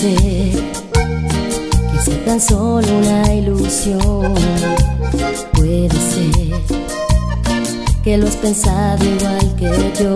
ser que sea tan solo una ilusión. Puede ser que lo has pensado igual que yo.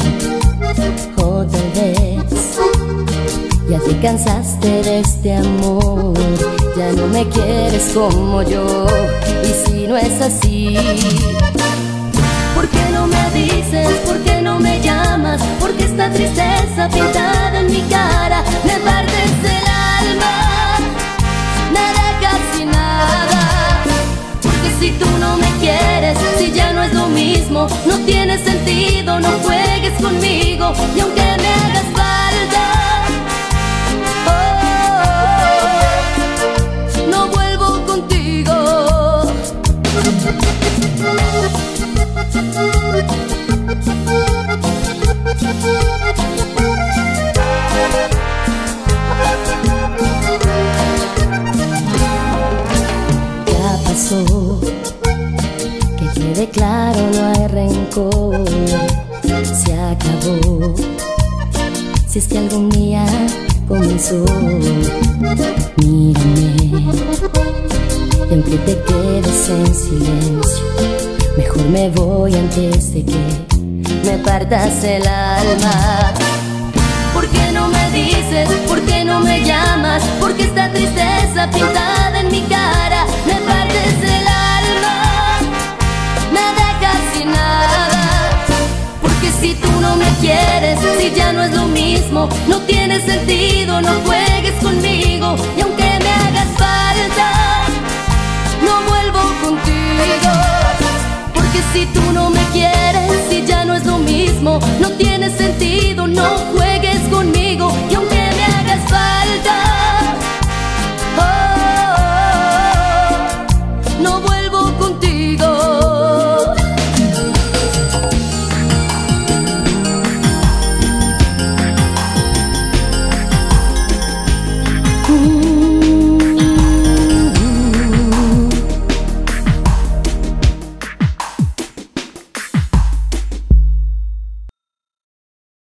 O tal vez ya te cansaste de este amor, ya no me quieres como yo. Y si no es así, ¿por qué no me dices? ¿Por qué no me llamas? Porque esta tristeza pintada en mi cara me partes el alma, me dejas sin nada. Porque si tú no me quieres, si ya no es lo mismo, no tiene sentido, no juegues conmigo. Y aunque me hagas falta, no vuelvo contigo. Ya pasó, que quede claro, no hay rencor. Se acabó, si es que algún día comenzó. Mírame, y aunque te quedes en silencio, mejor me voy antes de que me partas el alma. ¿Por qué no me dices? ¿Por qué no me llamas? Porque esta tristeza pintada en mi cara me partes el alma, me dejas sin nada. Porque si tú no me quieres, si ya no es lo mismo, no tiene sentido, no juegues conmigo. Y aunque me hagas falta, no vuelvo contigo. Porque si tú no me quieres, si ya no es lo mismo, no tiene sentido, no juegues